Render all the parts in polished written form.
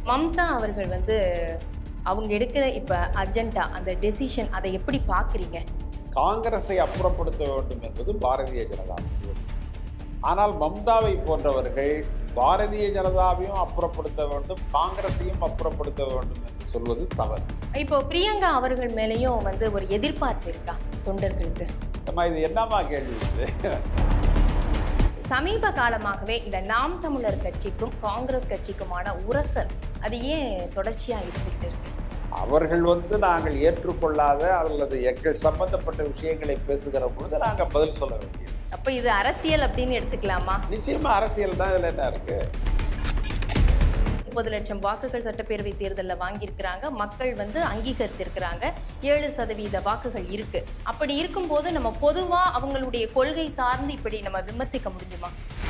மம்தா அவர்கள் வந்து அவங்க எடுக்கிற இப்ப அஜெண்டா அந்த டெசிஷன் அதை எப்படி பாக்குறீங்க? காங்கிரஸை அப்புறப்படுத்த வேண்டும் என்பது பாரதிய ஜனதா. ஆனால் மம்தாவை போன்றவர்கள் பாரதிய ஜனதாவையும் அப்புறப்படுத்த வேண்டும், காங்கிரஸையும் அப்புறப்படுத்த வேண்டும் என்று சொல்வது தவறு. இப்போ பிரியங்கா அவர்கள் மேலேயும் வந்து ஒரு எதிர்பார்ப்பு இருக்கா தொண்டர்களுக்கு? இது என்னமா கேள்வி? சமீப காலமாகவே இந்த நாம் தமிழர் கட்சிக்கும் காங்கிரஸ் கட்சிக்குமான உரசல் அது ஏன் தொடர்ச்சியா இருந்துகிட்டு இருக்கு? அவர்கள் வந்து நாங்கள் ஏற்றுக்கொள்ளாத அல்லது எங்கள் சம்பந்தப்பட்ட விஷயங்களை பேசுகிற பொழுது நாங்கள் பதில் சொல்ல வேண்டியது. அப்ப இது அரசியல் அப்படின்னு எடுத்துக்கலாமா? நிச்சயமா அரசியல் தான். இதுல என்ன இருக்கு? 30 லட்சம் வாக்குகள் சட்டப்பேரவை தேர்தலில் வாங்கியிருக்கிறாங்க, மக்கள் வந்து அங்கீகரிச்சிருக்கிறாங்க, 7% வாக்குகள் இருக்கு. அப்படி இருக்கும்போது நம்ம பொதுவா அவங்களுடைய கொள்கை சார்ந்து இப்படி நம்ம விமர்சிக்க முடியுமா?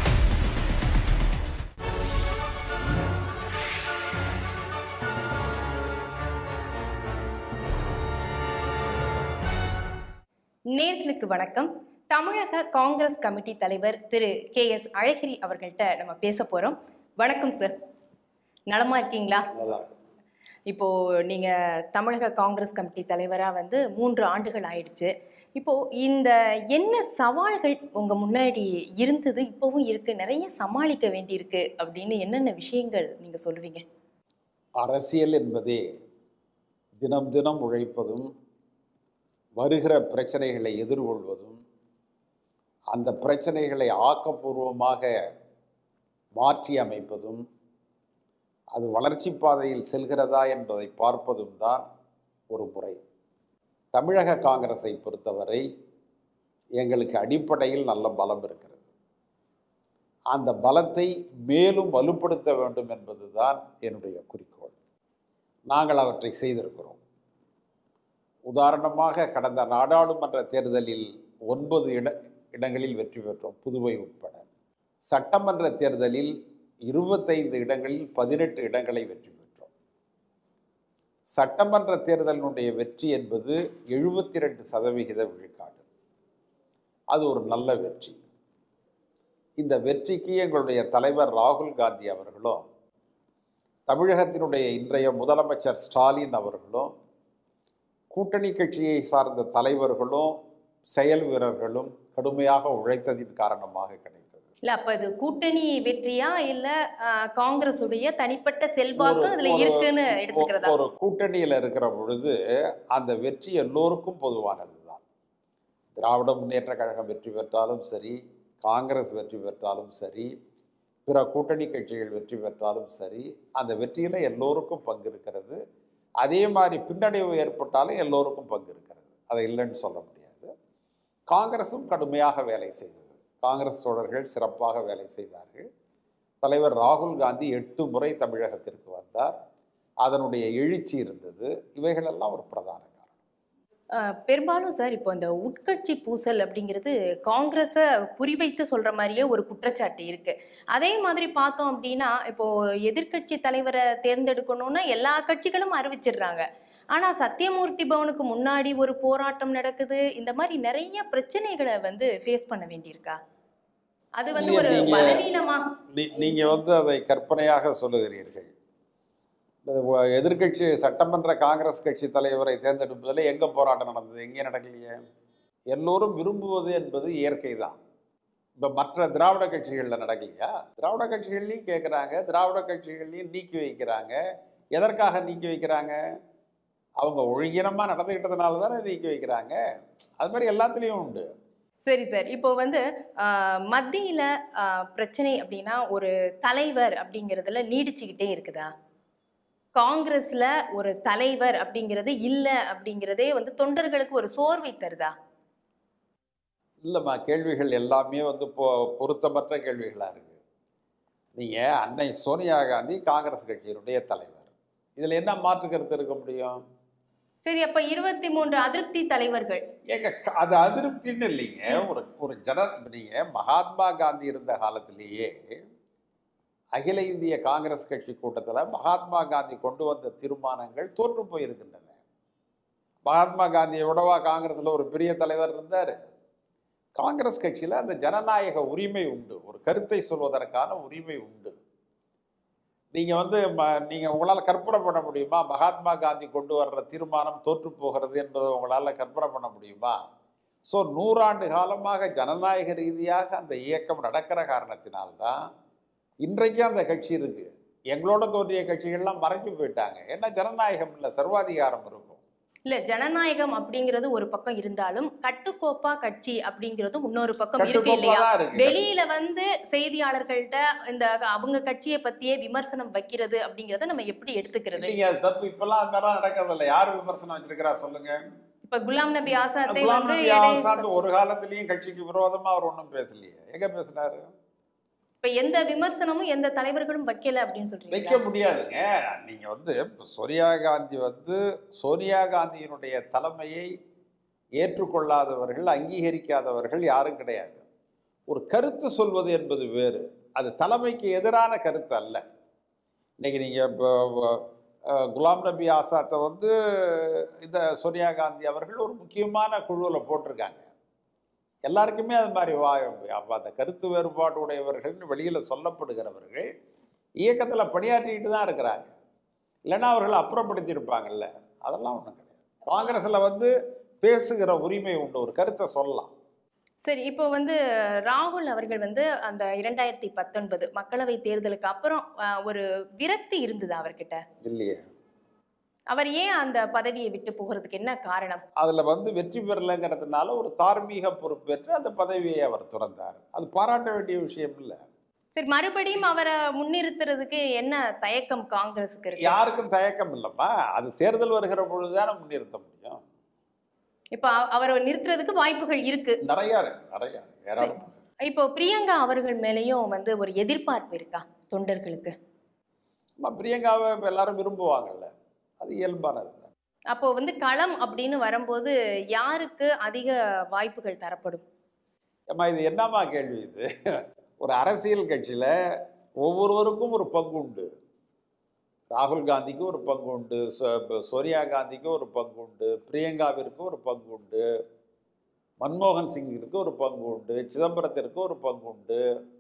நேர்களுக்கு வணக்கம். தமிழக காங்கிரஸ் கமிட்டி தலைவர் திரு KS அழகிரி அவர்கள்ட்ட நம்ம பேச போறோம். வணக்கம் சார், நலமா இருக்கீங்களா? இப்போ நீங்க தமிழக காங்கிரஸ் கமிட்டி தலைவரா வந்து 3 ஆண்டுகள் ஆயிடுச்சு. இப்போ இந்த என்ன சவால்கள் உங்க முன்னாடி இருந்தது, இப்பவும் இருக்கு, நிறைய சமாளிக்க வேண்டியிருக்கு அப்படின்னு என்னென்ன விஷயங்கள் நீங்க சொல்லுவீங்க? அரசியல் என்பதே தினம் தினம் உழைப்பதும், வருகிற பிரச்சனைகளை எதிர்கொள்வதும், அந்த பிரச்சனைகளை ஆக்கப்பூர்வமாக மாற்றி அமைப்பதும், அது வளர்ச்சி பாதையில் செல்கிறதா என்பதை பார்ப்பதும் தான் ஒரு முறை. தமிழக காங்கிரஸை பொறுத்தவரை எங்களுக்கு அடிப்படையில் நல்ல பலம் இருக்கிறது. அந்த பலத்தை மேலும் வலுப்படுத்த வேண்டும் என்பதுதான் என்னுடைய குறிக்கோள். நாங்கள் அவற்றை செய்திருக்கிறோம். உதாரணமாக கடந்த நாடாளுமன்ற தேர்தலில் 9 இடங்களில் வெற்றி பெற்றோம், புதுவை உட்பட. சட்டமன்ற தேர்தலில் 25 இடங்களில் 18 இடங்களை வெற்றி பெற்றோம். சட்டமன்ற தேர்தலினுடைய வெற்றி என்பது 72% விழுக்காடு. அது ஒரு நல்ல வெற்றி. இந்த வெற்றிக்கு எங்களுடைய தலைவர் ராகுல் காந்தி அவர்களும், தமிழகத்தினுடைய இன்றைய முதலமைச்சர் ஸ்டாலின் அவர்களும், கூட்டணி கட்சியை சார்ந்த தலைவர்களும் செயல் வீரர்களும் கடுமையாக உழைத்ததின் காரணமாக கிடைத்தது. இல்ல, அப்ப இது கூட்டணி வெற்றியா இல்ல காங்கிரசுடைய தனிப்பட்ட செல்வாக்கு அதுல இருக்குன்னு எடுத்துக்கிறதா? ஒரு கூட்டணியில இருக்கிற பொழுது அந்த வெற்றி எல்லோருக்கும் பொதுவானதுதான். திராவிட முன்னேற்ற கழகம் வெற்றி பெற்றாலும் சரி, காங்கிரஸ் வெற்றி பெற்றாலும் சரி, பிற கூட்டணி கட்சிகள் வெற்றி பெற்றாலும் சரி, அந்த வெற்றியில எல்லோருக்கும் பங்கு இருக்கிறது. அதே மாதிரி பின்னடைவு ஏற்பட்டாலும் எல்லோருக்கும் பங்கு இருக்கிறது. அதை இல்லைன்னு சொல்ல முடியாது. காங்கிரஸும் கடுமையாக வேலை செய்தது. காங்கிரஸ் தோழர்கள் சிறப்பாக வேலை செய்தார்கள். தலைவர் ராகுல் காந்தி 8 முறை தமிழகத்திற்கு வந்தார். அதனுடைய எழுச்சி இருந்தது. இவைகளெல்லாம் ஒரு பிரதான காரணம். பெரும்பாலும் சார், இப்போ இந்த உட்கட்சி பூசல் அப்படிங்கிறது காங்கிரஸை குறிவைத்து சொல்ற மாதிரியே ஒரு குற்றச்சாட்டு இருக்கு. அதே மாதிரி பார்த்தோம் அப்படின்னா, இப்போ எதிர்கட்சி தலைவரை தேர்ந்தெடுக்கணும்னா எல்லா கட்சிகளும் அறிவிச்சிடுறாங்க. ஆனா சத்தியமூர்த்தி பவனுக்கு முன்னாடி ஒரு போராட்டம் நடக்குது. இந்த மாதிரி நிறைய பிரச்சனைகளை வந்து ஃபேஸ் பண்ண வேண்டியிருக்கா? அது வந்து ஒரு பலவீனமா? நீங்க வந்து அதை கற்பனையாக சொல்லுகிறீர்கள். எதிர்கட்சி சட்டமன்ற காங்கிரஸ் கட்சி தலைவரை தேர்ந்தெடுப்பதில் எங்கே போராட்டம் நடந்தது? எங்கே நடக்கலையே. எல்லோரும் விரும்புவது என்பது இயற்கை தான். இப்போ மற்ற திராவிட கட்சிகளில் நடக்கலையா? திராவிட கட்சிகள்லையும் கேட்குறாங்க, திராவிட கட்சிகள்லையும் நீக்கி வைக்கிறாங்க. எதற்காக நீக்கி வைக்கிறாங்க? அவங்க ஒழுங்கினமாக நடந்துக்கிட்டதுனால தானே நீக்கி வைக்கிறாங்க. அது மாதிரி எல்லாத்துலேயும் உண்டு. சரி சார், இப்போ வந்து மத்தியில் பிரச்சனை அப்படின்னா ஒரு தலைவர் அப்படிங்கிறதுல நீடிச்சுக்கிட்டே இருக்குதா? காங்கிரஸ்ல ஒரு தலைவர் அப்படிங்கிறது இல்லை அப்படிங்கிறதே வந்து தொண்டர்களுக்கு ஒரு சோர்வை தருதா? இல்லைம்மா, கேள்விகள் எல்லாமே வந்து பொருத்தமற்ற கேள்விகளாக இருக்குது. நீங்கள் அன்னை சோனியா காந்தி காங்கிரஸ் கட்சியினுடைய தலைவர், இதில் என்ன மாற்று கருத்து இருக்க முடியும்? சரி, அப்ப 23 அதிருப்தி தலைவர்கள். ஏங்க, அது அதிருப்தின்னு இல்லைங்க. ஒரு நீங்க மகாத்மா காந்தி இருந்த காலத்திலேயே அகில இந்திய காங்கிரஸ் கட்சி கூட்டத்தில் மகாத்மா காந்தி கொண்டு வந்த தீர்மானங்கள் தோற்று போயிருக்கின்றன. மகாத்மா காந்தியை விடவா காங்கிரஸில் ஒரு பெரிய தலைவர் இருந்தார்? காங்கிரஸ் கட்சியில் அந்த ஜனநாயக உரிமை உண்டு, ஒரு கருத்தை சொல்வதற்கான உரிமை உண்டு. நீங்கள் வந்து நீங்கள் உங்களால் கற்பனை பண்ண முடியுமா? மகாத்மா காந்தி கொண்டு வர்ற தீர்மானம் தோற்று போகிறது என்பதை உங்களால் கற்பனை பண்ண முடியுமா? ஸோ 100 ஆண்டு காலமாக ஜனநாயக ரீதியாக அந்த இயக்கம் நடக்கிற காரணத்தினால்தான் இன்றைக்கும் அந்த கட்சி இருக்குது. எங்களோட தோன்றிய கட்சிகள்லாம் மறைஞ்சு போயிட்டாங்க. ஏன்னா ஜனநாயகம் இல்லை, சர்வாதிகாரம் இருக்கும். இல்ல, ஜனநாயகம் அப்படிங்கிறது ஒரு பக்கம் இருந்தாலும் கட்டுக்கோப்பா கட்சி அப்படிங்கிறது இன்னொரு பக்கம் இருக்கு இல்லையா? வெளியில வந்து செய்தியாளர்கள்ட்ட இந்த அவங்க கட்சியை பத்தியே விமர்சனம் வைக்கிறது அப்படிங்கறத நம்ம எப்படி எடுத்துக்கிறது? இல்லைங்க, அது தப்பு. இப்பெல்லாம் அது மாதிரிலாம் நடக்கிறது இல்லை. யார் விமர்சனம் வச்சிருக்கிறா சொல்லுங்க? இப்ப குலாம் நபி ஆசாத்தை வந்து ஒரு காலத்திலயும் கட்சிக்கு விரோதமா அவர் ஒன்றும் பேசலையே. எங்க பேசினாரு? இப்ப எந்த விமர்சனமும் எந்த தலைவர்களும் வைக்கல அப்படின்னு சொல்றீங்க. வைக்க முடியாதுங்க. நீங்க வந்து சோனியா காந்தி வந்து சோனியா காந்தியினுடைய தலைமையை ஏற்றுக்கொள்ளாதவர்கள், அங்கீகரிக்காதவர்கள் யாரும் கிடையாது. ஒரு கருத்து சொல்வது என்பது வேறு, அது தலைமைக்கு எதிரான கருத்து அல்ல. இன்னைக்கு நீங்க இப்போ குலாம் நபி ஆசாத்தை வந்து இந்த சோனியா காந்தி அவர்கள் ஒரு முக்கியமான குழுவில் போட்டிருக்காங்க. எல்லாருக்குமே அது மாதிரி அந்த கருத்து வேறுபாடு உடையவர்கள்னு வெளியில் சொல்லப்படுகிறவர்கள் இயக்கத்தில் பணியாற்றிக்கிட்டு தான் இருக்கிறாங்க. இல்லைன்னா அவர்கள் அப்புறப்படுத்தியிருப்பாங்கல்ல. அதெல்லாம் ஒன்றும் கிடையாது. காங்கிரஸில் வந்து பேசுகிற உரிமை உண்டு, ஒரு கருத்தை சொல்லலாம். சரி, இப்போ வந்து ராகுல் அவர்கள் வந்து அந்த 2019 மக்களவை தேர்தலுக்கு அப்புறம் ஒரு விரக்தி இருந்தது அவர்கிட்ட இல்லையே? அவர் ஏன் அந்த பதவியை விட்டு போகிறதுக்கு என்ன காரணம்? அதில் வந்து வெற்றி பெறலைங்கிறதுனால ஒரு தார்மீக பொறுப்பேற்று அந்த பதவியை அவர் துறந்தார். அது பாராட்ட வேண்டிய விஷயம் இல்லை. சரி, மறுபடியும் அவரை முன்னிறுத்துறதுக்கு என்ன தயக்கம் காங்கிரஸுக்கு இருக்கு? யாருக்கும் தயக்கம் இல்லைம்மா. அது தேர்தல் வருகிற பொழுதுதானே முன்னிறுத்த முடியும். இப்போ அவரை நிறுத்துறதுக்கு வாய்ப்புகள் இருக்கு, நிறையா இருக்கு. இப்போ பிரியங்கா அவர்கள் மேலேயும் வந்து ஒரு எதிர்பார்ப்பு இருக்கா தொண்டர்களுக்கு? பிரியங்காவை எல்லாரும் விரும்புவாங்கல்ல, அது இயல்பானது. அப்போ வந்து களம் அப்படின்னு வரும்போது யாருக்கு அதிக வாய்ப்புகள் தரப்படும்? ஏம்மா இது என்னம்மா கேள்வி இது? ஒரு அரசியல் கட்சியில் ஒவ்வொருவருக்கும் ஒரு பங்கு உண்டு. ராகுல் காந்திக்கு ஒரு பங்கு உண்டு, சோனியா காந்திக்கு ஒரு பங்கு உண்டு, பிரியங்காவிற்கு ஒரு பங்கு உண்டு, மன்மோகன் சிங்கிற்கு ஒரு பங்கு உண்டு, சிதம்பரத்திற்கு ஒரு பங்கு உண்டு.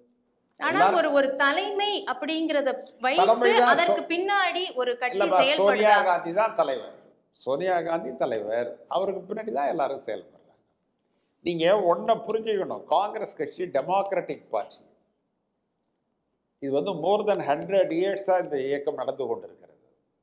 ஆனா ஒரு தலைமை அப்படிங்கறத வைத்து அதற்கு பின்னாடி ஒரு கட்சி செயல்படுது. சோனியா காந்தி தான் தலைவர். சோனியா காந்தி தலைவர், அவருக்கு பின்னாடி தான் எல்லாரும் செயல்படுறாங்க. நீங்க ஒன்ன புரிஞ்சுக்கணும், காங்கிரஸ் கட்சி டெமோக்ராட்டிக் பார்ட்டி. இது வந்து மோர் தென் 100 இயர்ஸாக இந்த இயக்கம் நடந்து கொண்டிருக்கிறது.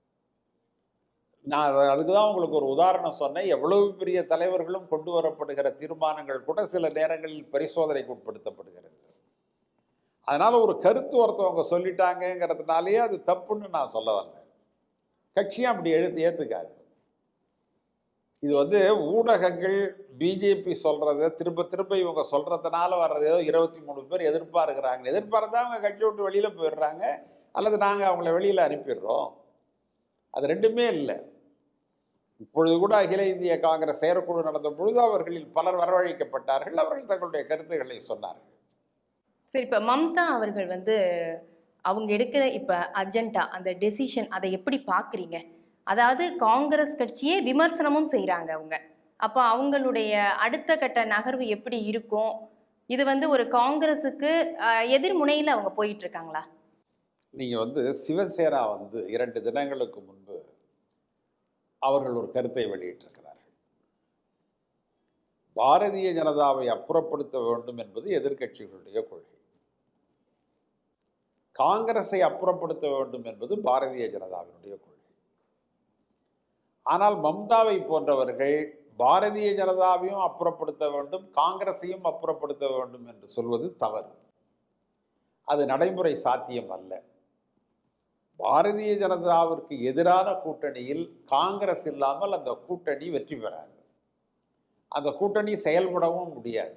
நான் அதுக்கு தான் உங்களுக்கு ஒரு உதாரணம் சொன்னேன். எவ்வளவு பெரிய தலைவர்களும் கொண்டு வரப்படுகிற தீர்மானங்கள் கூட சில நேரங்களில் பரிசோதனைக்கு உட்படுத்தப்படுகிறது. அதனால ஒரு கருத்து ஒருத்தவங்க சொல்லிட்டாங்கிறதுனாலேயே அது தப்புன்னு நான் சொல்ல வரல. கட்சியும் அப்படி ஏற்றுக்காது. இது வந்து ஊடகங்கள் பிஜேபி சொல்றதை திரும்ப திரும்ப இவங்க சொல்றதுனால வர்றது ஏதோ 23 பேர் எதிர்பார்க்குறாங்க. எதிர்பார்த்தா அவங்க கட்சி விட்டு வெளியில் போயிடுறாங்க, அல்லது நாங்கள் அவங்கள வெளியில் அனுப்பிடுறோம். அது ரெண்டுமே இல்லை. இப்பொழுது கூட அகில இந்திய காங்கிரஸ் செயற்குழு நடந்த பொழுது அவர்களில் பலர் வரவழைக்கப்பட்டார்கள். அவர்கள் தங்களுடைய கருத்துக்களை சொன்னார்கள். சரி, இப்போ மம்தா அவர்கள் வந்து அவங்க எடுக்கிற இப்போ அஜெண்டா, அந்த டெசிஷன், அதை எப்படி பார்க்குறீங்க? அதாவது காங்கிரஸ் கட்சியே விமர்சனமும் செய்கிறாங்க அவங்க. அப்போ அவங்களுடைய அடுத்த கட்ட நகர்வு எப்படி இருக்கும்? இது வந்து ஒரு காங்கிரஸுக்கு எதிர்முனையில் அவங்க போயிட்டு இருக்காங்களா? நீங்கள் வந்து சிவசேனா வந்து 2 தினங்களுக்கு முன்பு அவர்கள் ஒரு கருத்தை வெளியிட்டிருக்கிறார்கள். பாரதிய ஜனதாவை அப்புறப்படுத்த வேண்டும் என்பது எதிர்க்கட்சிகளுடைய கொள்கை. காங்கிரஸை அப்புறப்படுத்த வேண்டும் என்பது பாரதிய ஜனதாவினுடைய கொள்கை. ஆனால் மம்தாவை போன்றவர்கள் பாரதிய ஜனதாவையும் அப்புறப்படுத்த வேண்டும், காங்கிரஸையும் அப்புறப்படுத்த வேண்டும் என்று சொல்வது தவறு. அது நடைமுறை சாத்தியம் அல்ல. பாரதிய ஜனதாவிற்கு எதிரான கூட்டணியில் காங்கிரஸ் இல்லாமல் அந்த கூட்டணி வெற்றி பெறாது. அந்த கூட்டணி செயல்படவும் முடியாது.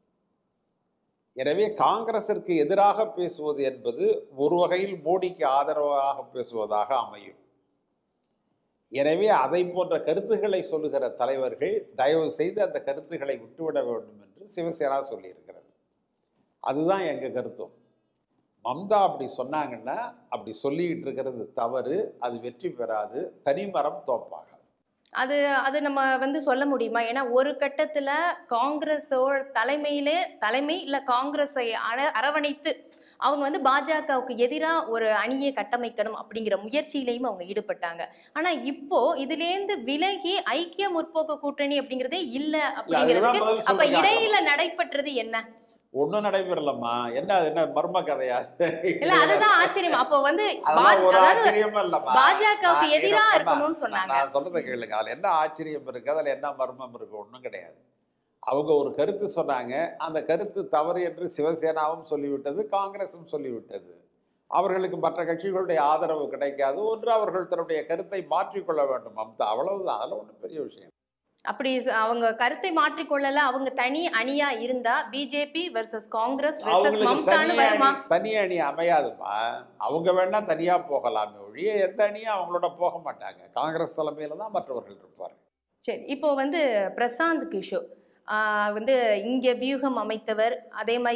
எனவே காங்கிரசிற்கு எதிராக பேசுவது என்பது ஒரு வகையில் மோடிக்கு ஆதரவாக பேசுவதாக அமையும். எனவே அதை போன்ற கருத்துக்களை சொல்லுகிற தலைவர்கள் தயவு செய்து அந்த கருத்துக்களை விட்டுவிட வேண்டும் என்று சிவசேனா சொல்லியிருக்கிறது. அதுதான் எங்கள் கருத்தும். மம்தா அப்படி சொன்னாங்கன்னா அப்படி சொல்லிக்கிட்டு இருக்கிறது தவறு. அது வெற்றி பெறாது, தனிமரம் தோப்பாகாது. அது நம்ம வந்து சொல்ல முடியுமா? ஏன்னா ஒரு கட்டத்துல காங்கிரஸோட தலைமை இல்ல காங்கிரஸை அரவணைத்து அவங்க வந்து பாஜகவுக்கு எதிராக ஒரு அணியை கட்டமைக்கணும் அப்படிங்கிற முயற்சியிலையும் அவங்க ஈடுபட்டாங்க. ஆனா இப்போ இதுலேருந்து விலகி ஐக்கிய முற்போக்கு கூட்டணி அப்படிங்கிறதே இல்ல அப்படிங்கிறதுக்கு அப்ப இடையில நடைபெற்றது என்ன? ஒண்ணும் நடைபெறலம்மா. என்ன மர்ம கதையா? இல்ல அதுதான் ஆச்சரியம். அப்போ வந்து பாஜகவுக்கு எதிராக இருக்கணும்னு சொன்னாங்க. நான் சொல்றதை கேளுங்க. அதுல என்ன ஆச்சரியம் இருக்கு, அதுல என்ன மர்மம் இருக்கு? ஒண்ணும் கிடையாது. அவங்க ஒரு கருத்து சொன்னாங்க. அந்த கருத்து தவறு என்று சிவசேனாவும் சொல்லிவிட்டது, காங்கிரசும் சொல்லிவிட்டது. அவர்களுக்கு மற்ற கட்சிகளுடைய ஆதரவு கிடைக்காது. ஒன்று அவர்கள் தன்னுடைய கருத்தை மாற்றிக்கொள்ள வேண்டும். அவ்வளவுதான். அதில் ஒன்றும் பெரிய விஷயம். அப்படி அவங்க கருத்தை மாற்றிக்கொள்ளல, அவங்க தனி அணியா இருந்தா பிஜேபி வெர்சஸ் காங்கிரஸ் வெர்சஸ் மம்தான்னு வருமா? தனி அணி அமையாதுமா. அவங்க வேணா தனியா போகலாமே ஒழிய எந்த அணியும் அவங்களோட போக மாட்டாங்க. காங்கிரஸ் தலைமையில தான் மற்றவர்கள் இருப்பார்கள். சரி, இப்போ வந்து பிரசாந்த் கிஷோர் வந்து இங்க வியூகம் அமைத்தவர். அதே மாதிரி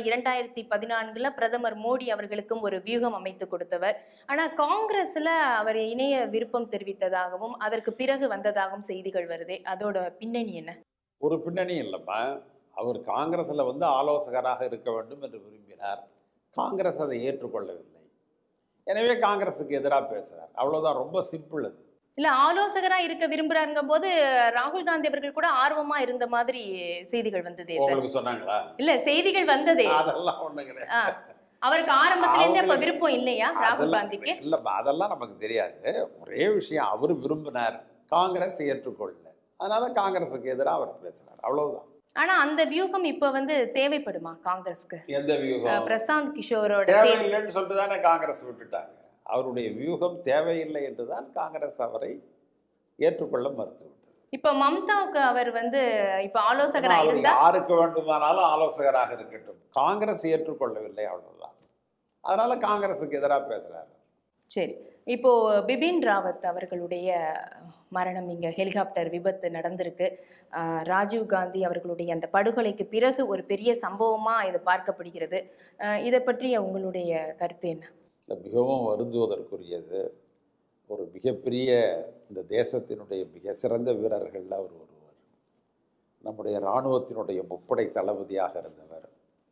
2014 பிரதமர் மோடி அவர்களுக்கும் ஒரு வியூகம் அமைத்து கொடுத்தவர். ஆனா காங்கிரஸ்ல அவர் இணைய விருப்பம் தெரிவித்ததாகவும் அதற்கு பிறகு வந்ததாகவும் செய்திகள் வருது. அதோட பின்னணி என்ன? ஒரு பின்னணி இல்லைம்மா. அவர் காங்கிரஸ்ல வந்து ஆலோசகராக இருக்க வேண்டும் என்று விரும்பினார். காங்கிரஸ் அதை ஏற்றுக்கொள்ளவில்லை. எனவே காங்கிரஸுக்கு எதிராக பேசுறார். அவ்வளவுதான். ரொம்ப சிம்பிள் அது. இல்ல, ஆலோசகரா இருக்க விரும்புறாருங்க போது ராகுல் காந்தி அவர்கள் கூட ஆர்வமா இருந்த மாதிரி செய்திகள் வந்ததே. உங்களுக்கு சொன்னாங்களா? இல்ல, செய்திகள் வந்ததே. அதெல்லாம் ஒண்ணு கிடையாது. அவருக்கு ஆரம்பத்துல இருந்தே அப்ப விருப்பம் இல்லையா ராகுல் காந்திக்கு? இல்ல, அதெல்லாம் நமக்கு தெரியாது. ஒரே விஷயம், அவர் விரும்பினார், காங்கிரஸ் ஏற்றுக்கொள்ளல. அதனால காங்கிரஸுக்கு எதிராக அவர் பேசுறார். அவ்வளவுதான். ஆனா அந்த வியூகம் இப்ப வந்து தேவைப்படுமா காங்கிரஸ்க்கு? எந்த வியூகம்? பிரசாந்த் கிஷோரோட தேவையில்லைன்னு சொல்லிட்டு தானே காங்கிரஸ் விட்டுட்டாங்க. அவருடைய வியூகம் தேவையில்லை என்றுதான் காங்கிரஸ் அவரை ஏற்றுக்கொள்ள மறுத்துவிட்டது. இப்ப மம்தாவுக்கு அவர் வந்து இப்ப ஆலோசகராக இருந்தா யாருக்கு வேண்டுமானாலும் ஆலோசகராக இருக்கட்டும். காங்கிரஸ் ஏற்றுக்கொள்ளவில்லை, அவ்வளவுதான். அதனால காங்கிரஸுக்கு எதிராக பேசுறாரு. சரி, இப்போ பிபின் ராவத் அவர்களுடைய மரணம், இங்க ஹெலிகாப்டர் விபத்து நடந்திருக்கு. ராஜீவ் காந்தி அவர்களுடைய அந்த படுகொலைக்கு பிறகு ஒரு பெரிய சம்பவமா இது பார்க்கப்படுகிறது. இதை பற்றி உங்களுடைய கருத்து என்ன? மிகவும் வருந்துவதற்குரியது. ஒரு மிகப்பெரிய, இந்த தேசத்தினுடைய மிக சிறந்த வீரர்கள் அவர் ஒருவர். நம்முடைய இராணுவத்தினுடைய முப்படை தளபதியாக இருந்தவர்.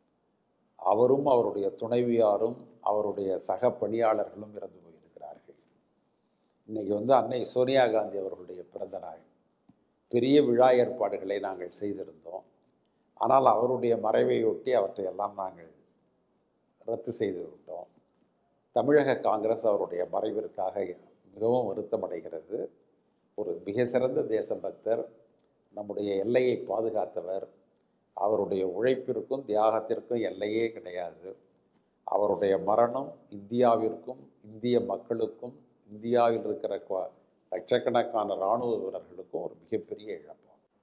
அவரும் அவருடைய துணைவியாரும் அவருடைய சக பணியாளர்களும் இறந்து போயிருக்கிறார்கள். இன்னைக்கு வந்து அன்னை சோனியா காந்தி அவர்களுடைய பிறந்த நாள். பெரிய விழா ஏற்பாடுகளை நாங்கள் செய்திருந்தோம். ஆனால் அவருடைய மறைவையொட்டி அவற்றையெல்லாம் நாங்கள் ரத்து செய்து விட்டோம். தமிழக காங்கிரஸ் அவருடைய மறைவிற்காக மிகவும் வருத்தமடைகிறது. ஒரு மிக சிறந்த தேசபக்தர், நம்முடைய எல்லையை பாதுகாத்தவர். அவருடைய உழைப்பிற்கும் தியாகத்திற்கும் எல்லையே கிடையாது. அவருடைய மரணம் இந்தியாவிற்கும் இந்திய மக்களுக்கும் இந்தியாவில் இருக்கிற லட்சக்கணக்கான இராணுவ வீரர்களுக்கும் ஒரு மிகப்பெரிய இழப்பு.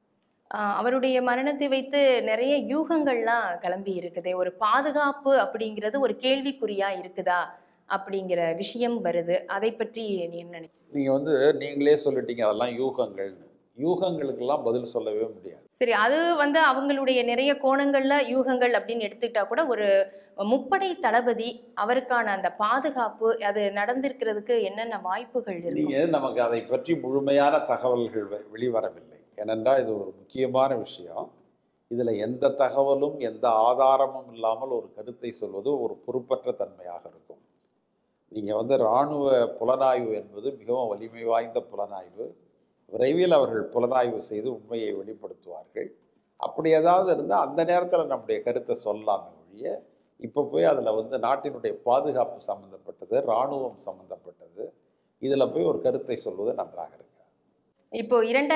அவருடைய மரணத்தை வைத்து நிறைய யூகங்கள்லாம் கிளம்பி இருக்குது. ஒரு பாதுகாப்பு அப்படிங்கிறது ஒரு கேள்விக்குறியா இருக்குதா அப்படிங்கிற விஷயம் வருது. அதை பற்றி நீ என்ன நினைக்கிறீங்க? நீங்கள் வந்து நீங்களே சொல்லிட்டீங்க அதெல்லாம் யூகங்கள்னு. யூகங்களுக்கெல்லாம் பதில் சொல்லவே முடியாது. சரி, அது வந்து அவங்களுடைய நிறைய கோணங்கள்ல யூகங்கள் அப்படின்னு எடுத்துக்கிட்டா கூட ஒரு முப்படை தளபதி, அவருக்கான அந்த பாதுகாப்பு அது நடந்திருக்கிறதுக்கு என்னென்ன வாய்ப்புகள் இருக்கு? நீங்கள் நமக்கு அதை பற்றி முழுமையான தகவல்கள் வெளிவரவில்லை. ஏனென்றால் இது ஒரு முக்கியமான விஷயம். இதில் எந்த தகவலும் எந்த ஆதாரமும் இல்லாமல் ஒரு கருத்தை சொல்வது ஒரு பொறுப்பற்ற தன்மையாக இருக்கும். நீங்கள் வந்து இராணுவ புலனாய்வு என்பது மிகவும் வலிமை வாய்ந்த புலனாய்வு. விரைவில் அவர்கள் புலனாய்வு செய்து உண்மையை வெளிப்படுத்துவார்கள். அப்படி ஏதாவது இருந்தால் அந்த நேரத்தில் நம்முடைய கருத்தை சொல்லலாமே ஒழிய, இப்போ போய் அதில் வந்து நாட்டினுடைய பாதுகாப்பு சம்மந்தப்பட்டது, இராணுவம் சம்மந்தப்பட்டது, இதில் போய் ஒரு கருத்தை சொல்வது நன்றாக இருக்கு. இப்போ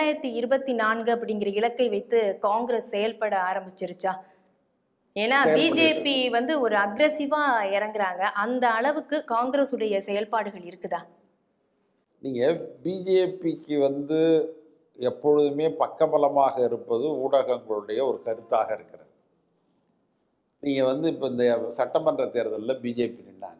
2024 அப்படிங்கிற இலக்கை வைத்து காங்கிரஸ் செயல்பட ஆரம்பிச்சிருச்சா? ஏன்னா பிஜேபி வந்து ஒரு அக்ரெசிவா இறங்குறாங்க. அந்த அளவுக்கு காங்கிரஸ் உடைய செயல்பாடுகள் இருக்குதா? நீங்கள் பிஜேபிக்கு வந்து எப்பொழுதுமே பக்கபலமாக இருப்பது ஊடகங்களுடைய ஒரு கருத்தாக இருக்கிறது. நீங்கள் வந்து இப்போ இந்த சட்டமன்ற தேர்தலில் பிஜேபி நின்னாங்க,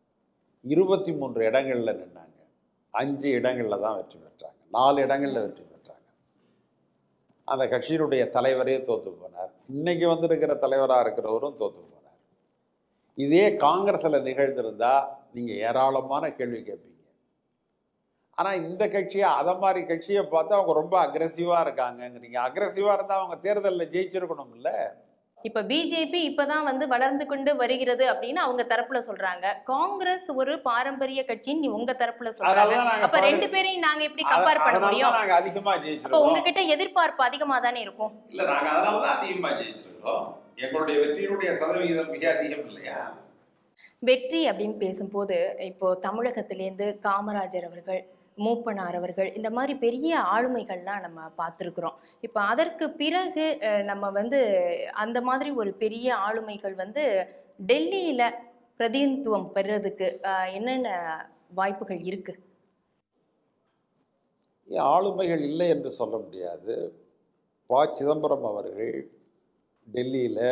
23 இடங்களில் நின்னாங்க, 5 இடங்களில் தான் வெற்றி பெற்றாங்க, 4 இடங்களில் வெற்றி பெற்றாங்க. அந்த கட்சியினுடைய தலைவரே தோற்று போனார். இன்னைக்கு வந்திருக்கிற தலைவராக இருக்கிறவரும் தோற்று போனார். இதே காங்கிரஸில் நிகழ்ந்திருந்தால் நீங்கள் ஏராளமான கேள்வி கேட்பீங்க. ஆனால் இந்த கட்சியை, அதை மாதிரி கட்சியை பார்த்தா அவங்க ரொம்ப அக்ரெசிவாக இருக்காங்கங்கிறீங்க. அக்ரெசிவாக இருந்தால் அவங்க தேர்தலில் ஜெயிச்சிருக்கணும் இல்லை? இப்ப பிஜேபி இப்பதான் வந்து வளர்ந்து கொண்டு வருகிறது அப்படின்னு அவங்க தரப்புல சொல்றாங்க. காங்கிரஸ் ஒரு பாரம்பரிய கட்சின்னு உங்க தரப்புல சொல்றாங்க. அப்ப ரெண்டு பேரையும் நாங்க எப்படி கம்பேர் பண்ண முடியும்? நாங்க அதிகமா அப்ப ஜெயிச்சிருக்கோம். உங்ககிட்ட எதிர்பார்ப்பு அதிகமா தானே இருக்கும். இல்ல, நாங்க அதனாலதான் அதிகமா ஜெயிச்சிருக்கோம். எங்களுடைய வெற்றியினுடைய சதவிகிதம் மிக அதிகம் இல்லையா? வெற்றி அப்படின்னு பேசும்போது இப்போ தமிழகத்திலேருந்து காமராஜர் அவர்கள், மூப்பனார் அவர்கள், இந்த மாதிரி பெரிய ஆளுமைகள்லாம் நம்ம பார்த்துருக்குறோம். இப்போ அதற்கு பிறகு நம்ம வந்து அந்த மாதிரி ஒரு பெரிய ஆளுமைகள் வந்து டெல்லியில பிரதிநிதித்துவம் பெறுறதுக்கு என்னென்ன வாய்ப்புகள் இருக்கு? ஆளுமைகள் இல்லை என்று சொல்ல முடியாது. சிதம்பரம் அவர்கள் டெல்லியில்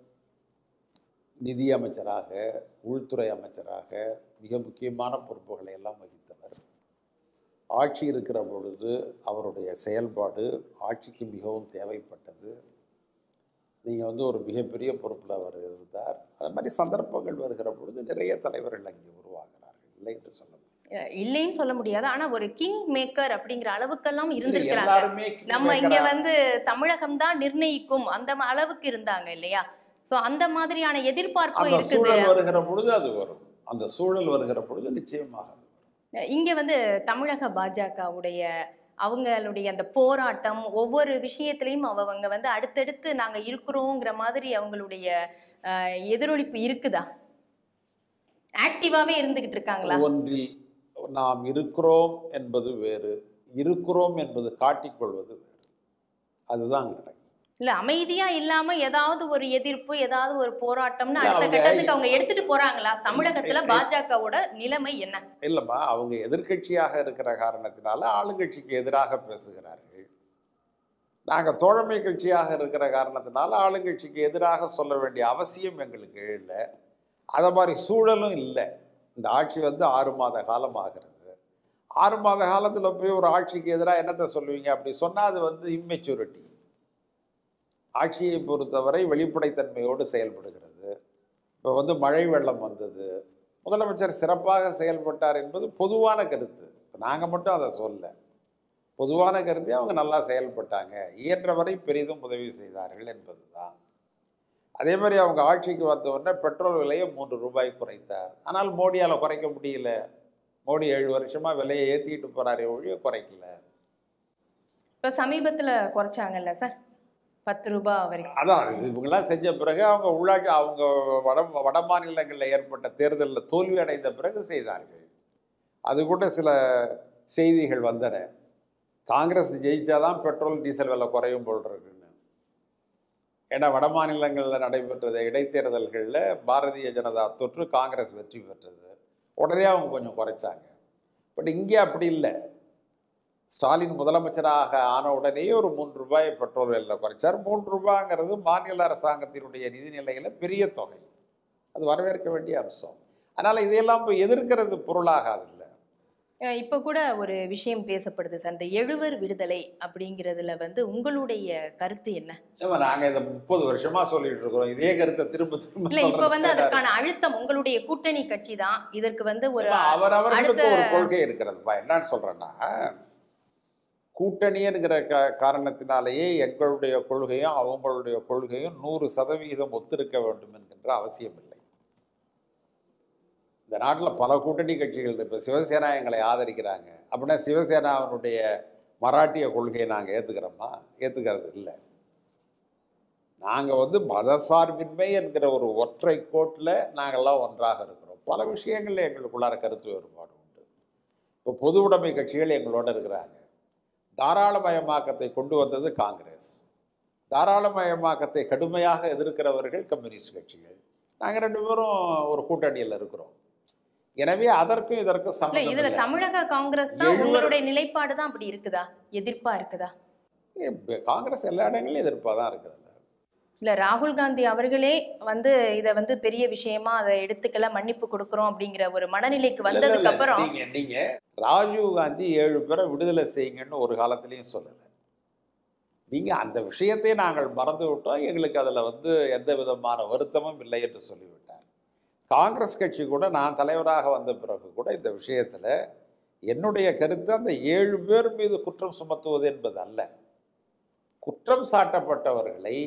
நிதி அமைச்சராக, உள்துறை அமைச்சராக மிக முக்கியமான பொறுப்புகளை எல்லாம் வகித்தவர். ஆட்சி இருக்கிற பொழுது அவருடைய செயல்பாடு ஆட்சிக்கு மிகவும் தேவைப்பட்டது. நீங்கள் வந்து ஒரு மிகப்பெரிய பொறுப்பில் அவர் இருந்தார். அது மாதிரி சந்தர்ப்பங்கள் வருகிற பொழுது நிறைய தலைவர்கள் அங்கே உருவாகிறார்கள். இல்லை என்று சொல்ல முடியாது. இல்லைன்னு சொல்ல முடியாது. ஆனா ஒரு கிங் மேக்கர் அப்படிங்கிற அளவுக்கெல்லாம் இருந்திருக்கிறாங்க. நம்ம இங்க வந்து தமிழகம் தான் நிர்ணயிக்கும் அந்த அளவுக்கு இருந்தாங்க இல்லையா? சோ அந்த மாதிரியான எதிர்பார்ப்பு இருக்குது. சூழல் வருகிற பொழுது அது வரும். அந்த சூழல் வருகிற பொழுது நிச்சயமாக இங்க வந்து தமிழக பாஜகவுடைய அவங்களுடைய அந்த போராட்டம் ஒவ்வொரு விஷயத்திலையும் அவங்க வந்து அடுத்தடுத்து நாங்க இருக்கிறோங்கிற மாதிரி அவங்களுடைய எதிரொலிப்பு இருக்குதா? ஆக்டிவாவே இருந்துகிட்டு இருக்காங்களா? ஒன்றில் நாம் இருக்கிறோம் என்பது வேறு, இருக்கிறோம் என்பது காட்டிக்கொள்வது வேறு. அதுதான் நடக்கும். இல்ல அமைதியா இல்லாம ஏதாவது ஒரு எதிர்ப்பு, ஏதாவது ஒரு போராட்டம்னு அடுத்த கட்டத்துக்கு அவங்க எடுத்துட்டு போறாங்களா? தமிழகத்துல பாஜகவோட நிலைமை என்ன? இல்லம்மா, அவங்க எதிர்கட்சியாக இருக்கிற காரணத்தினால ஆளுங்கட்சிக்கு எதிராக பேசுகிறார்கள். நாங்க தோழமை கட்சியாக இருக்கிற காரணத்தினால ஆளுங்கட்சிக்கு எதிராக சொல்ல வேண்டிய அவசியம் எங்களுக்கு இல்லை. அதை மாதிரி சூழலும் இல்லை. இந்த ஆட்சி வந்து 6 மாத காலம் ஆகிறது. 6 மாத காலத்தில் போய் ஒரு ஆட்சிக்கு எதிராக என்னத்தை சொல்லுவீங்க? அப்படி சொன்னால் அது வந்து இம்மெச்சூரிட்டி. ஆட்சியை பொறுத்தவரை வெளிப்படைத்தன்மையோடு செயல்படுகிறது. இப்போ வந்து மழை வெள்ளம் வந்தது, முதலமைச்சர் சிறப்பாக செயல்பட்டார் என்பது பொதுவான கருத்து. இப்போ நாங்கள் மட்டும் அதை சொல்ல, பொதுவான கருத்தை அவங்க நல்லா செயல்பட்டாங்க, இயன்றவரை பெரிதும் உதவி செய்தார்கள் என்பது தான். அதே மாதிரி அவங்க ஆட்சிக்கு வந்த உடனே பெட்ரோல் விலையை 3 ரூபாய் குறைத்தார். ஆனால் மோடியால் குறைக்க முடியல. மோடி 7 வருஷமாக விலையை ஏற்றிக்கிட்டு போகிறாரே ஒழிய குறைக்கல. இப்போ சமீபத்தில் குறைச்சாங்கல்ல சார், 10 ரூபாய் வரைக்கும். அதான் இவங்கெல்லாம் செஞ்ச பிறகு அவங்க உள்ளாட்சி அவங்க வட மாநிலங்களில் ஏற்பட்ட தேர்தலில் தோல்வி அடைந்த பிறகு செய்தார்கள். அது கூட சில செய்திகள் வந்தன. காங்கிரஸ் ஜெயிச்சாதான் பெட்ரோல் டீசல் விலை குறையும் போல் இருக்குன்னு. ஏன்னா வட மாநிலங்களில் நடைபெற்றது இடைத்தேர்தல்களில் பாரதிய ஜனதா தொற்று, காங்கிரஸ் வெற்றி பெற்றது. உடனே அவங்க கொஞ்சம் குறைச்சாங்க. பட் இங்கே அப்படி இல்லை. ஸ்டாலின் முதலமைச்சராக ஆன உடனேயே ஒரு 3 ரூபாய் பெட்ரோல் விலையில் குறைச்சார். 3 ரூபாங்கிறது மாநில அரசாங்கத்தினுடைய நிதிநிலையில் பெரிய தொகை. அது வரவேற்க வேண்டிய அம்சம். அதனால் இதையெல்லாம் எதிர்க்கிறது பொருளாகாதில்லை. இப்போ கூட ஒரு விஷயம் பேசப்படுது சார், இந்த எழுவர் விடுதலை அப்படிங்கிறதுல வந்து உங்களுடைய கருத்து என்ன? நாங்கள் இதை 30 வருஷமா சொல்லிட்டு இருக்கிறோம். இதே கருத்தை திரும்ப இல்லை, இப்போ வந்து அதற்கான அழுத்தம் உங்களுடைய கூட்டணி கட்சி தான் இதற்கு வந்து ஒரு அவரவர்களுக்கு ஒரு கொள்கை இருக்கிறதுப்பா. என்னன்னு சொல்றேன்னா, கூட்டணிங்கிற காரணத்தினாலேயே எங்களுடைய கொள்கையும் அவங்களுடைய கொள்கையும் 100% ஒத்திருக்க வேண்டும் என்கின்ற அவசியம் இல்லை. இந்த நாட்டில் பல கூட்டணி கட்சிகள் இப்போ சிவசேனா எங்களை ஆதரிக்கிறாங்க அப்படின்னா சிவசேனாவினுடைய மராட்டிய கொள்கையை நாங்கள் ஏற்றுக்கிறோமா? ஏற்றுக்கிறது இல்லை. நாங்கள் வந்து மதசார்பின்மை என்கிற ஒரு ஒற்றை கோட்டில் நாங்கள்லாம் ஒன்றாக இருக்கிறோம். பல விஷயங்களில் எங்களுக்குள்ளார கருத்து வேறுபாடு உண்டு. இப்போ பொது உடைமை கட்சிகள் எங்களோட இருக்கிறாங்க. தாராளமயமாக்கத்தை கொண்டு வந்தது காங்கிரஸ். தாராளமயமாக்கத்தை கடுமையாக எதிர்க்கிறவர்கள் கம்யூனிஸ்ட் கட்சிகள். நாங்கள் 2 பேரும் ஒரு கூட்டணியில் இருக்கிறோம். எனவே அதற்கும் இதற்கும் சம்பந்தம் இல்லை. இதுல தமிழக காங்கிரஸ் தான் உங்களுடைய நிலைப்பாடு தான் அப்படி இருக்குதா? எதிர்ப்பா இருக்குதா? காங்கிரஸ் எல்லா இடங்களிலும் எதிர்ப்பாக தான் இருக்குது. இல்ல, ராகுல் காந்தி அவர்களே வந்து இதை வந்து பெரிய விஷயமா அதை எடுத்துக்கல, மன்னிப்பு கொடுக்குறோம் அப்படிங்கிற ஒரு மனநிலைக்கு வந்ததுக்கு அப்புறம் நீங்க ராஜீவ் காந்தி 7 பேரை விடுதலை செய்யுங்கன்னு ஒரு காலத்திலையும் சொல்லலை. நீங்க அந்த விஷயத்தை நாங்கள் மறந்து விட்டோம், எங்களுக்கு அதில் வந்து எந்த விதமான வருத்தமும் இல்லை என்று சொல்லிவிட்டார். காங்கிரஸ் கட்சி கூட நான் தலைவராக வந்த பிறகு கூட இந்த விஷயத்தில் என்னுடைய கருத்து அந்த 7 பேர் மீது குற்றம் சுமத்துவது என்பது அல்ல. குற்றம் சாட்டப்பட்டவர்களை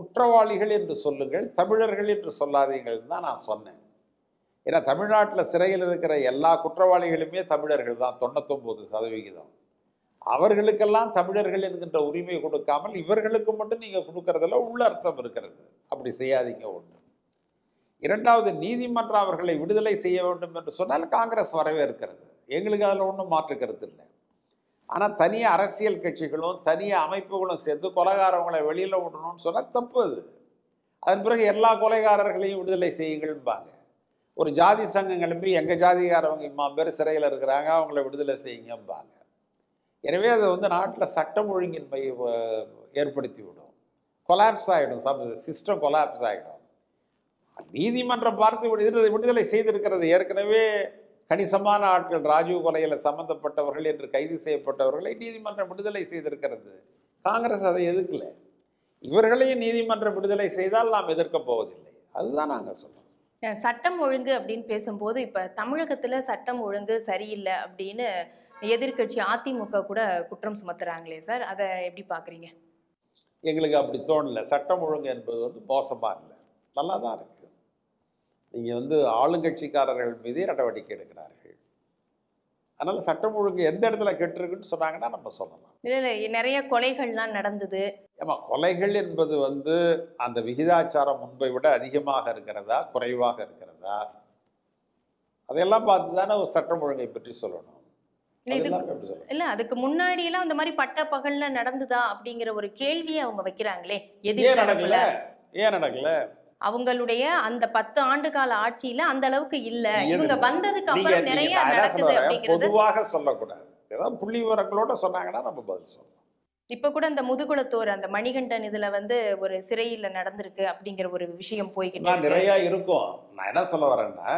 குற்றவாளிகள் என்று சொல்லுங்கள், தமிழர்கள் என்று சொல்லாதீங்கள் தான் நான் சொன்னேன். ஏன்னா தமிழ்நாட்டில் சிறையில் இருக்கிற எல்லா குற்றவாளிகளுமே தமிழர்கள் தான், 99%. அவர்களுக்கெல்லாம் தமிழர்கள் என்கின்ற உரிமை கொடுக்காமல் இவர்களுக்கு மட்டும் நீங்கள் கொடுக்கறதுல உள்ள அர்த்தம் இருக்கிறது. அப்படி செய்யாதீங்க. ஒன்று. இரண்டாவது, நீதிமன்றம் அவர்களை விடுதலை செய்ய வேண்டும் என்று சொன்னால் காங்கிரஸ் வரவேற்கிறது. எங்களுக்கு அதில் ஒன்றும் மாற்று கருத்து இல்லை. ஆனால் தனியாக அரசியல் கட்சிகளும் தனியாக அமைப்புகளும் சேர்ந்து கொலைகாரவங்களை வெளியில் விடணும்னு சொன்னால் தப்பு அது. அதன் பிறகு எல்லா கொலைகாரர்களையும் விடுதலை செய்யுங்கள்பாங்க. ஒரு ஜாதி சங்கம் கிளம்பி எங்கள் ஜாதிகாரவங்க இம்மா பேர் சிறையில் இருக்கிறாங்க, அவங்கள விடுதலை செய்யுங்கம்பாங்க. எனவே அது நாட்டில் சட்டம் ஒழுங்கின்மை ஏற்படுத்தி விடும். கொலாப்ஸ் ஆகிடும், சிஸ்டம் கொலாப்ஸ் ஆகிடும். நீதிமன்றம் பார்த்து விடுதலை செய்திருக்கிறது. ஏற்கனவே கணிசமான ஆட்கள் ராஜீவ் கொலையில் சம்பந்தப்பட்டவர்கள் என்று கைது செய்யப்பட்டவர்களை நீதிமன்றம் விடுதலை செய்திருக்கிறது. காங்கிரஸ் அதை எதிர்க்கல. இவர்களையும் நீதிமன்றம் விடுதலை செய்தால் நாம் எதிர்க்க போவதில்லை. அதுதான் நாங்கள் சொல்றோம். சட்டம் ஒழுங்கு அப்படின்னு பேசும்போது இப்ப தமிழகத்துல சட்டம் ஒழுங்கு சரியில்லை அப்படின்னு எதிர்கட்சி அதிமுக கூட குற்றம் சுமத்துறாங்களே சார், அதை எப்படி பாக்குறீங்க? எங்களுக்கு அப்படி தோணல. சட்டம் ஒழுங்கு என்பது மோசமா இல்லை, நல்லா தான் இருக்கு. நீங்க ஆளுங்கட்சிக்காரர்கள் மீது நடவடிக்கை எடுக்கிறார்கள். அதனால சட்டம் ஒழுங்கு எந்த இடத்துல கெட்டிருக்குன்னு சொன்னாங்கன்னா நம்ம சொல்லலாம். இல்லை நிறைய கொலைகள்லாம் நடந்தது. ஆமா, கொலைகள் என்பது அந்த விகிதாச்சாரம் முன்பை விட அதிகமாக இருக்கிறதா குறைவாக இருக்கிறதா அதையெல்லாம் பார்த்து தானே ஒரு சட்டம் ஒழுங்கை பற்றி சொல்லணும். இல்ல அதுக்கு முன்னாடி எல்லாம் இந்த மாதிரி பட்ட பகல்ல நடந்துதா அப்படிங்கிற ஒரு கேள்வியை அவங்க வைக்கிறாங்களே. ஏன் நடக்கல? அவங்களுடைய அந்த 10 ஆண்டு கால ஆட்சியில அந்த அளவுக்கு இல்ல. இவங்க வந்ததுக்கு அப்புறம் நிறைய நடக்குது அப்படிங்கிறது பொதுவாக சொல்லக்கூடாது. ஏதாவது புள்ளி விவரங்களோட சொன்னாங்கன்னா நம்ம பதில் சொல்லலாம். இப்ப கூட அந்த முதுகுளத்தோர் அந்த மணிகண்டன் இதுல ஒரு சிறையில நடந்திருக்கு அப்படிங்கிற ஒரு விஷயம் போய்கிட்டு நிறைய இருக்கும். நான் என்ன சொல்ல வரேன்னா,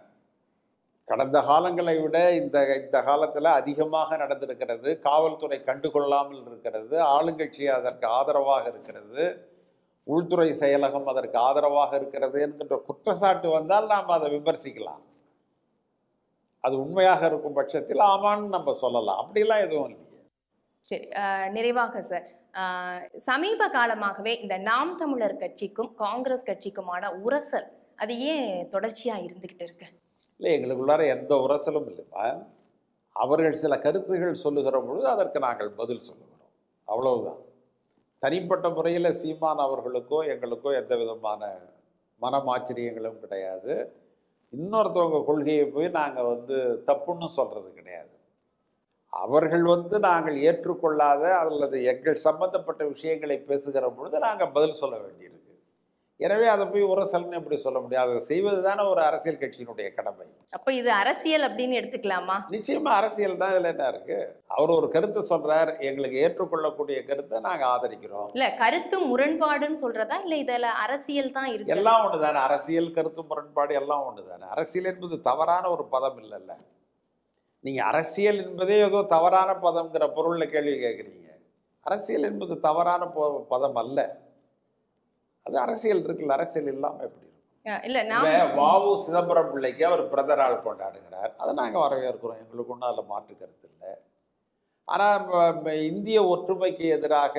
கடந்த காலங்களை விட இந்த காலத்தில் அதிகமாக நடந்திருக்கிறது. காவல்துறை கண்டுகொள்ளாமல் இருக்கிறது. ஆளுங்கட்சி அதற்கு ஆதரவாக இருக்கிறது. உள்துறை செயலகம் அதற்கு ஆதரவாக இருக்கிறது என்கின்ற குற்றச்சாட்டு வந்தால் நாம் அதை விமர்சிக்கலாம். அது உண்மையாக இருக்கும் பட்சத்தில் ஆமான்னு நம்ம சொல்லலாம். அப்படிலாம் எதுவும் இல்லையே. சரி, நிறைவாக சார், சமீப காலமாகவே இந்த நாம் தமிழர் கட்சிக்கும் காங்கிரஸ் கட்சிக்குமான உரசல் அது ஏன் தொடர்ச்சியா இருந்துகிட்டு இருக்கு? இல்லை, எங்களுக்குள்ளார எந்த உரசலும் இல்லைப்பா. அவர்கள் சில கருத்துகள் சொல்லுகிற பொழுது அதற்கு நாங்கள் பதில் சொல்லுகிறோம், அவ்வளவுதான். தனிப்பட்ட முறையில் சீமான் அவர்களுக்கோ எங்களுக்கோ எந்த விதமான மனமாச்சரியங்களும் கிடையாது. இன்னொருத்தவங்க கொள்கையை போய் நாங்கள் தப்புன்னு சொல்கிறது கிடையாது. அவர்கள் நாங்கள் ஏற்றுக்கொள்ளாத அல்லது எங்கள் சம்பந்தப்பட்ட விஷயங்களை பேசுகிற பொழுது நாங்கள் பதில் சொல்ல வேண்டியிருக்கு. எனவே அதை போய் உரசல்னு எப்படி சொல்ல முடியாது? அதை செய்வது தானே ஒரு அரசியல் கட்சியினுடைய கடமை. அப்போ இது அரசியல் அப்படின்னு எடுத்துக்கலாமா? நிச்சயமா அரசியல் தான். இதில் என்ன இருக்கு? அவர் ஒரு கருத்தை சொல்றார், எங்களுக்கு ஏற்றுக்கொள்ளக்கூடிய கருத்தை நாங்கள் ஆதரிக்கிறோம். இல்ல கருத்து முரண்பாடுன்னு சொல்றதா இல்ல இதுல அரசியல் தான் இருக்கு? எல்லாம் ஒன்று தானே. அரசியல் கருத்து முரண்பாடு எல்லாம் ஒன்று தானே. அரசியல் என்பது தவறான ஒரு பதம் இல்லைல்ல. நீங்கள் அரசியல் என்பதே ஏதோ தவறான பதம்ங்கிற பொருளில் கேள்வி கேட்குறீங்க. அரசியல் என்பது தவறான பதம் அல்ல. அது அரசியல் இருக்குல்ல. அரசியல் இல்லாமல் எப்படி இருக்கும்? வாவு சிதம்பரம் பிள்ளைக்கு அவர் பிறந்த நாள் கொண்டாடுகிறார், அதை நாங்கள் வரவேற்கிறோம். எங்களுக்கு ஒன்றும் அதில் மாற்று கருத்து இல்லை. ஆனால் இந்திய ஒற்றுமைக்கு எதிராக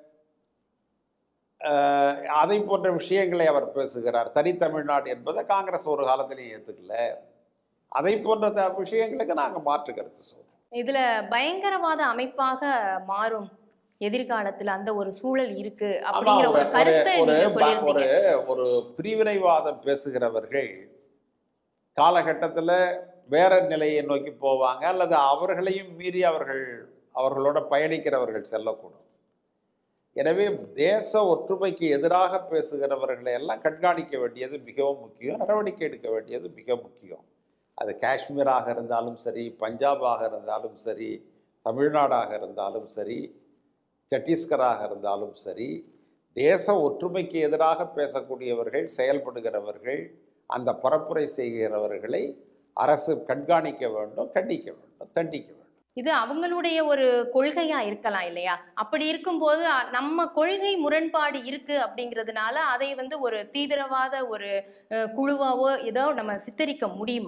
அதை போன்ற விஷயங்களை அவர் பேசுகிறார். தனித்தமிழ்நாடு என்பதை காங்கிரஸ் ஒரு காலத்திலையும் ஏற்றுக்கல. அதை போன்ற விஷயங்களுக்கு நாங்கள் மாற்று கருத்து சொல்றோம். இதுல பயங்கரவாத அமைப்பாக மாறும் எதிர்காலத்தில் அந்த ஒரு சூழல் இருக்கு அப்படிங்கிற ஒரு கருத்தை ஒரு பிரிவினைவாதம் பேசுகிறவர்கள் காலகட்டத்தில் வேற நிலையை நோக்கி போவாங்க, அல்லது அவர்களையும் மீறி அவர்களோட பயணிக்கிறவர்கள் செல்லக்கூடும். எனவே தேச ஒற்றுமைக்கு எதிராக பேசுகிறவர்களை எல்லாம் கண்காணிக்க வேண்டியது மிகவும் முக்கியம், நடவடிக்கை எடுக்க வேண்டியது மிக முக்கியம். அது காஷ்மீராக இருந்தாலும் சரி, பஞ்சாபாக இருந்தாலும் சரி, தமிழ்நாடாக இருந்தாலும் சரி, சத்தீஸ்கராக இருந்தாலும் சரி, தேச ஒற்றுமைக்கு எதிராக பேசக்கூடியவர்கள், செயல்படுகிறவர்கள், அந்த பரப்புரை செய்கிறவர்களை அரசு கண்காணிக்க வேண்டும், கண்டிக்க வேண்டும், தண்டிக்க வேண்டும். இது அவங்களுடைய ஒரு கொள்கையா இருக்கலாம் இல்லையா? அப்படி இருக்கும்போது நம்ம கொள்கை முரண்பாடு இருக்கு அப்படிங்கிறதுனால அதை ஒரு தீவிரவாத ஒரு குழுவாவோ ஏதோ நம்ம சித்தரிக்க முடியுமா?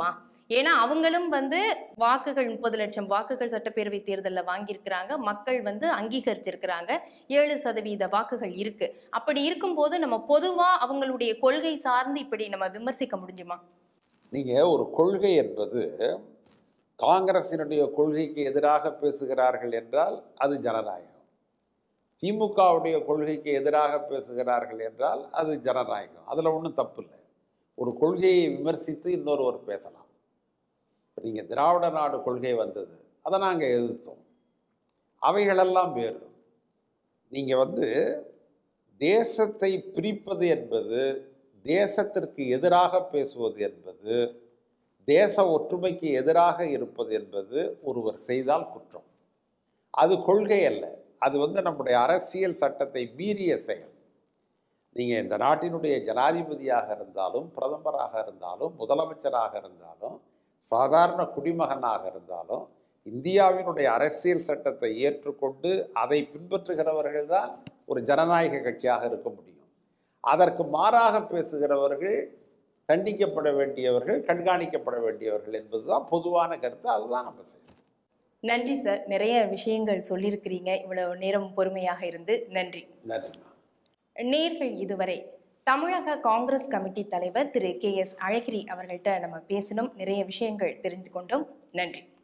ஏன்னா அவங்களும் வாக்குகள் 30 லட்சம் வாக்குகள் சட்டப்பேரவை தேர்தலில் வாங்கியிருக்கிறாங்க. மக்கள் அங்கீகரிச்சிருக்கிறாங்க. 7% வாக்குகள் இருக்கு. அப்படி இருக்கும்போது நம்ம பொதுவா அவங்களுடைய கொள்கை சார்ந்து இப்படி நம்ம விமர்சிக்க முடிஞ்சுமா? நீங்க ஒரு கொள்கை என்பது காங்கிரசினுடைய கொள்கைக்கு எதிராக பேசுகிறார்கள் என்றால் அது ஜனநாயகம். திமுகவுடைய கொள்கைக்கு எதிராக பேசுகிறார்கள் என்றால் அது ஜனநாயகம். அதில் ஒன்றும் தப்பு இல்லை. ஒரு கொள்கையை விமர்சித்து இன்னொருவர் பேசலாம். இப்போ நீங்கள் திராவிட நாடு கொள்கை வந்தது, அதை நாங்கள் எதிர்த்தோம். அவைகளெல்லாம் வேறு. நீங்கள் தேசத்தை பிரிப்பது என்பது, தேசத்திற்கு எதிராக பேசுவது என்பது, தேச ஒற்றுமைக்கு எதிராக இருப்பது என்பது ஒருவர் செய்தால் குற்றம். அது கொள்கை அல்ல. அது நம்முடைய அரசியல் சட்டத்தை மீறிய செயல். நீங்கள் இந்த நாட்டினுடைய ஜனாதிபதியாக இருந்தாலும், பிரதமராக இருந்தாலும், முதலமைச்சராக இருந்தாலும், சாதாரண குடிமகனாக இருந்தாலும், இந்தியாவினுடைய அரசியல் சட்டத்தை ஏற்றுக்கொண்டு அதை பின்பற்றுகிறவர்கள் தான் ஒரு ஜனநாயக கட்சியாக இருக்க முடியும். அதற்கு மாறாக பேசுகிறவர்கள் தண்டிக்கப்பட வேண்டியவர்கள், கண்காணிக்கப்பட வேண்டியவர்கள் என்பதுதான் பொதுவான கருத்து. அதுதான் நம்ம செய்யணும். நன்றி சார். நிறைய விஷயங்கள் சொல்லியிருக்கிறீங்க. இவ்வளவு நேரம் பொறுமையாக இருந்து நன்றி. நன்றி. நேர்கள் இதுவரை தமிழக காங்கிரஸ் கமிட்டி தலைவர் திரு KS அழகிரி அவர்கள்ட்ட நம்ம பேசினோம். நிறைய விஷயங்கள் தெரிந்து கொண்டோம். நன்றி.